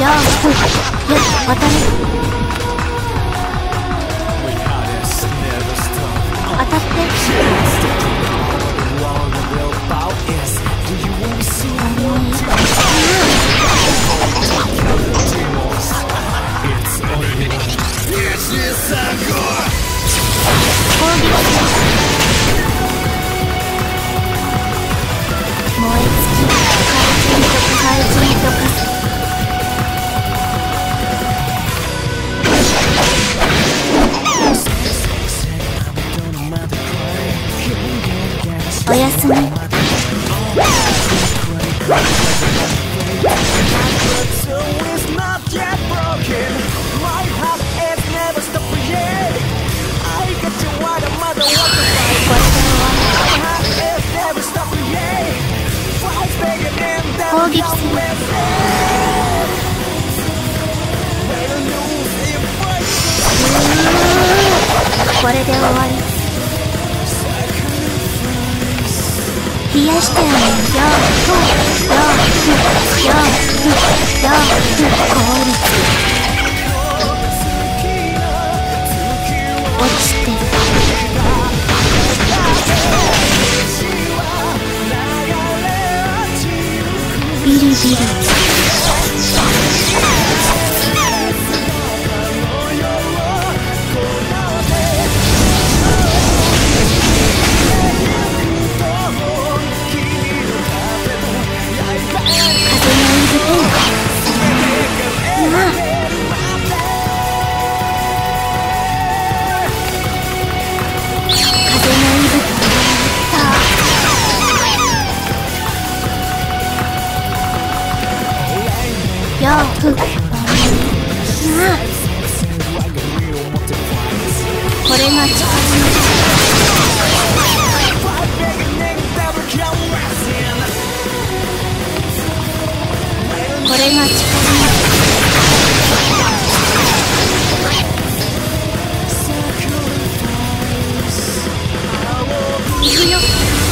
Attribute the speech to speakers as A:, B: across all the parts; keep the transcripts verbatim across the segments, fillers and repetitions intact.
A: やあふや当たる当たって攻撃燃え尽き怪人と怪人と化すおやすみ攻撃するこれで終わり冷やしてあげるよーよーよーよー氷落ちてるビリビリよーふっこれが力これが力いくよ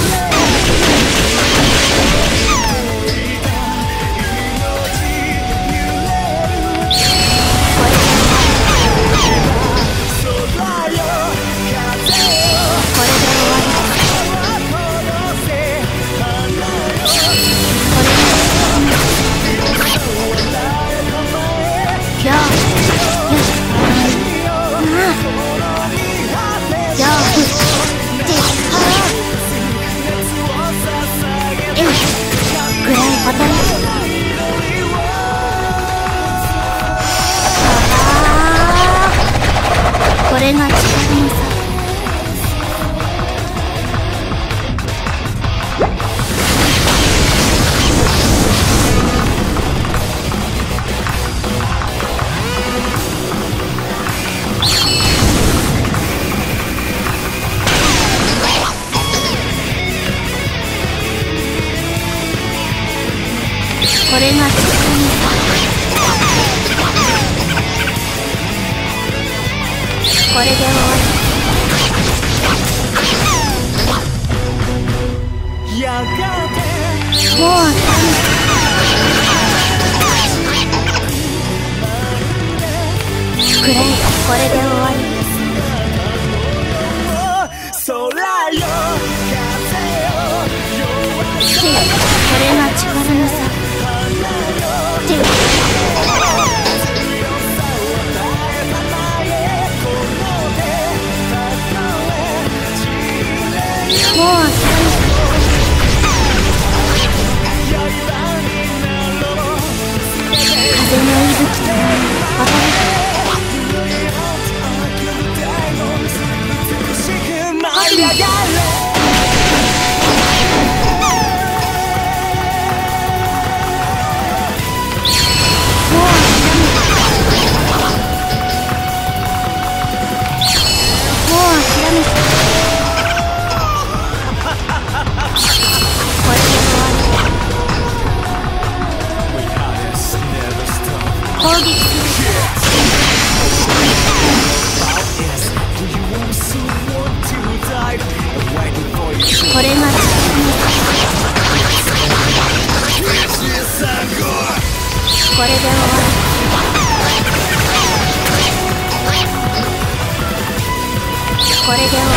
A: これが力の差これが力の差これで終わりやがてもうあかんくれこれで終わりこれが力の差もう諦め風の息吹と渡る攻撃するこれが力のこれで終わりこれで終わ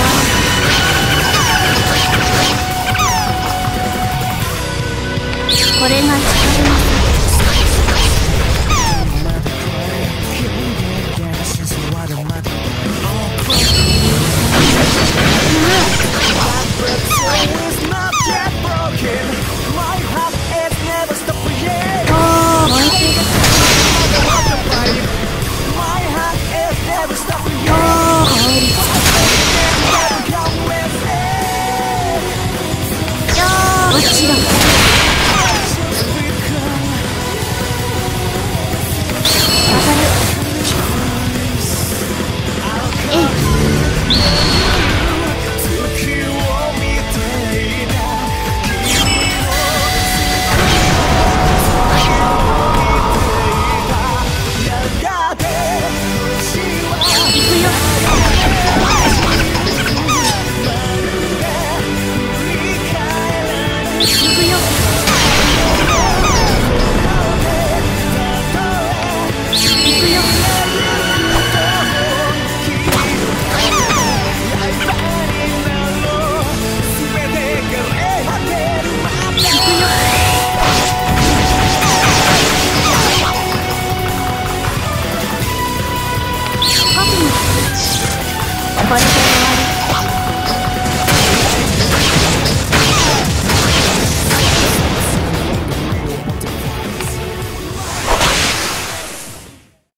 A: り。これが光のもちろんこれで